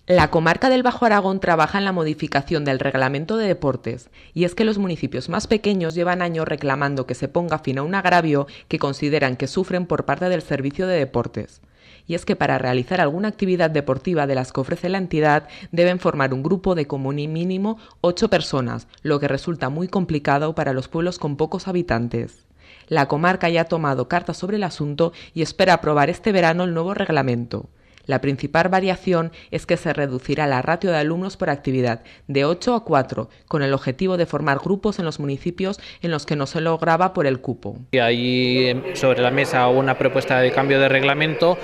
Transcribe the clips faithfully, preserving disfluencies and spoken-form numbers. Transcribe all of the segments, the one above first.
La comarca del Bajo Aragón trabaja en la modificación del reglamento de deportes, y es que los municipios más pequeños llevan años reclamando que se ponga fin a un agravio que consideran que sufren por parte del servicio de deportes. Y es que para realizar alguna actividad deportiva de las que ofrece la entidad deben formar un grupo de como mínimo ocho personas, lo que resulta muy complicado para los pueblos con pocos habitantes. La comarca ya ha tomado cartas sobre el asunto y espera aprobar este verano el nuevo reglamento. La principal variación es que se reducirá la ratio de alumnos por actividad de ocho a cuatro, con el objetivo de formar grupos en los municipios en los que no se lograba por el cupo. Hay sobre la mesa una propuesta de cambio de reglamento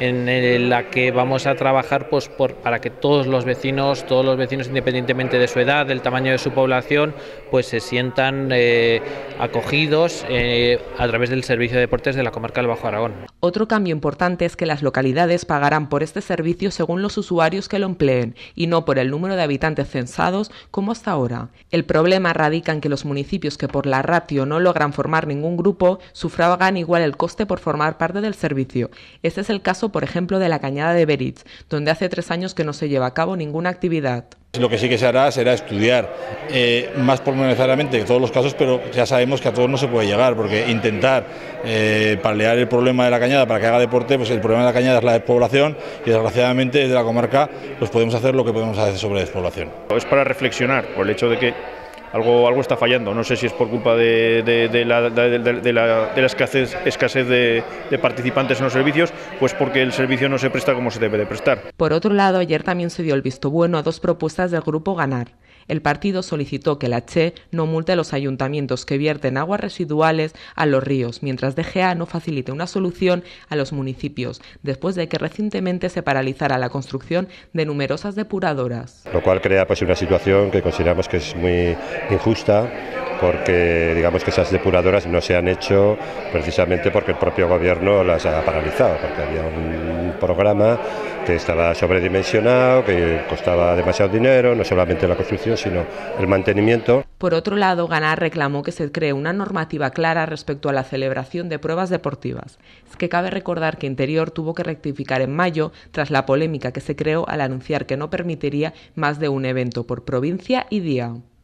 en la que vamos a trabajar pues, por, para que todos los vecinos, todos los vecinos independientemente de su edad, del tamaño de su población, pues se sientan eh, acogidos eh, a través del servicio de deportes de la comarca del Bajo Aragón. Otro cambio importante es que las localidades pagarán por por este servicio según los usuarios que lo empleen y no por el número de habitantes censados como hasta ahora. El problema radica en que los municipios que por la ratio no logran formar ningún grupo sufragan igual el coste por formar parte del servicio. Este es el caso, por ejemplo, de la Cañada de Beritz, donde hace tres años que no se lleva a cabo ninguna actividad. Lo que sí que se hará será estudiar eh, más pormenorizadamente que todos los casos, pero ya sabemos que a todos no se puede llegar, porque intentar eh, paliar el problema de la cañada para que haga deporte, pues el problema de la cañada es la despoblación y desgraciadamente desde la comarca pues podemos hacer lo que podemos hacer sobre despoblación. Es para reflexionar por el hecho de que Algo, algo está fallando, no sé si es por culpa de, de, de, la, de, de, de, la, de la escasez, escasez de, de participantes en los servicios, pues porque el servicio no se presta como se debe de prestar. Por otro lado, ayer también se dio el visto bueno a dos propuestas del Grupo Ganar. El partido solicitó que la Che no multe a los ayuntamientos que vierten aguas residuales a los ríos, mientras D G A no facilite una solución a los municipios, después de que recientemente se paralizara la construcción de numerosas depuradoras. Lo cual crea pues una situación que consideramos que es muy injusta, porque digamos que esas depuradoras no se han hecho precisamente porque el propio gobierno las ha paralizado, porque había un programa que estaba sobredimensionado, que costaba demasiado dinero, no solamente la construcción, sino el mantenimiento. Por otro lado, Ganar reclamó que se cree una normativa clara respecto a la celebración de pruebas deportivas. Es que cabe recordar que Interior tuvo que rectificar en mayo tras la polémica que se creó al anunciar que no permitiría más de un evento por provincia y día.